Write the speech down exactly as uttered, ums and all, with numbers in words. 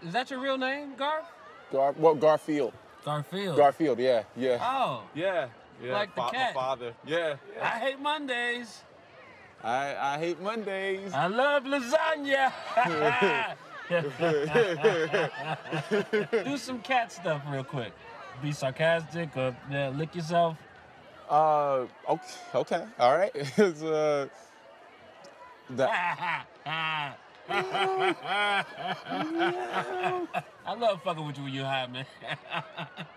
Is that your real name, Garf? Gar, well, Garfield. Garfield. Garfield, yeah, yeah. Oh. Yeah. Yeah. Like the Fa- cat. My father. Yeah. yeah. I hate Mondays. I, I hate Mondays. I love lasagna. Do some cat stuff real quick. Be sarcastic or yeah, lick yourself. Uh, okay, okay, all right. It's, uh, the, I love fucking with you when you're high, man.